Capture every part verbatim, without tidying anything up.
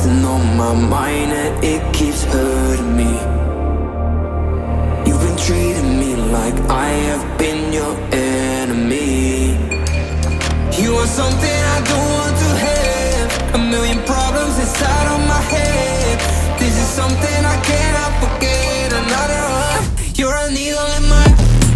something on my mind and it keeps hurting me. You've been treating me like I have been your enemy. You are something I don't want to have, a million problems inside of my head. This is something I cannot forget. Another one, you're a needle in my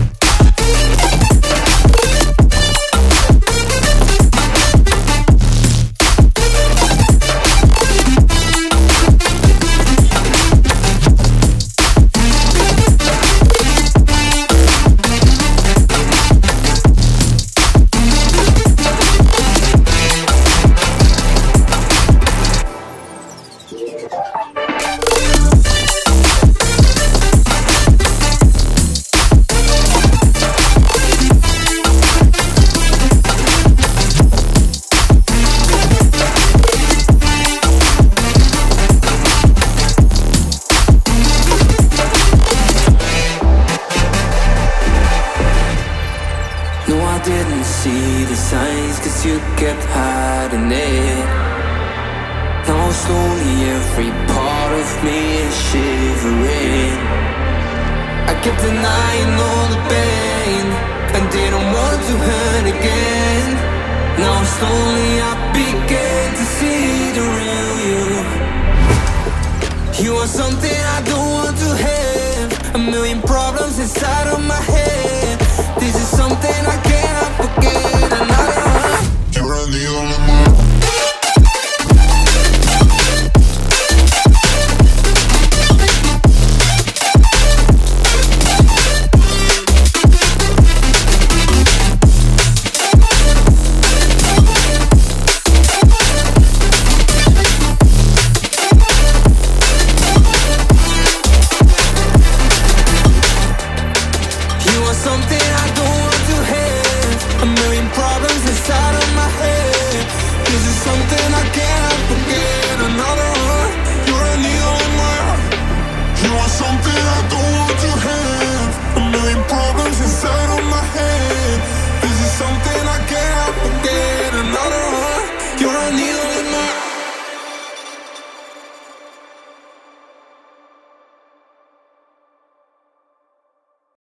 didn't see the signs, cause you kept hiding it. Now slowly every part of me is shivering. I kept denying all the pain and didn't want to hurt again. Now slowly I began to see the real you. You are something I don't want to have, a million problems inside of my head. This is something I cannot forget. Another one, you're a needle in my something I don't want to have, a million problems inside of my head. This is something I cannot